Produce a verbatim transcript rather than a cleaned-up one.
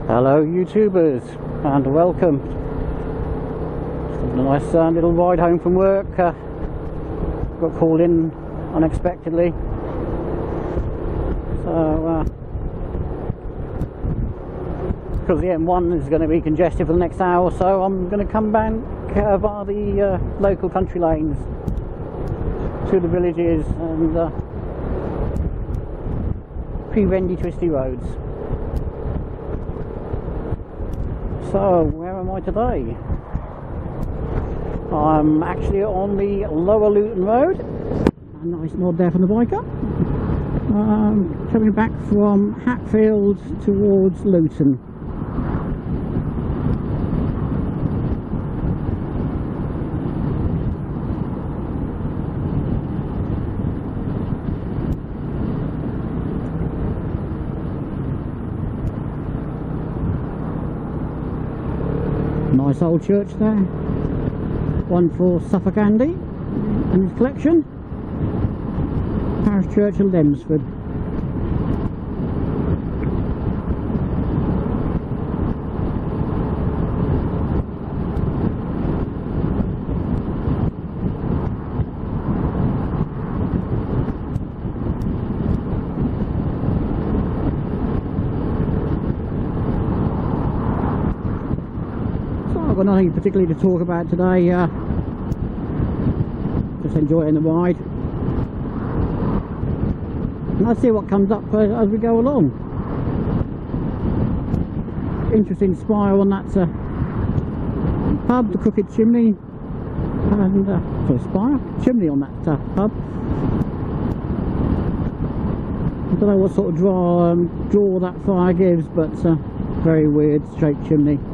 Hello YouTubers, and welcome. Just a nice uh, little ride home from work. Uh, got called in unexpectedly, so uh, because the M one is going to be congested for the next hour or so, I'm going to come back uh, via the uh, local country lanes to the villages and uh, pre-bendy twisty roads. So, where am I today? I'm actually on the Lower Luton Road. A nice nod there from the biker. Um, coming back from Hatfield towards Luton. Nice old church there, one for Suffolk Andy and his collection, Parish Church of Lemsford. I've got nothing particularly to talk about today, uh, just enjoying the ride, and I'll see what comes up uh, as we go along. Interesting spire on that uh, pub, the Crooked Chimney, and uh, sorry, spire, chimney on that uh, pub. I don't know what sort of draw, um, draw that fire gives, but uh, very weird shaped chimney.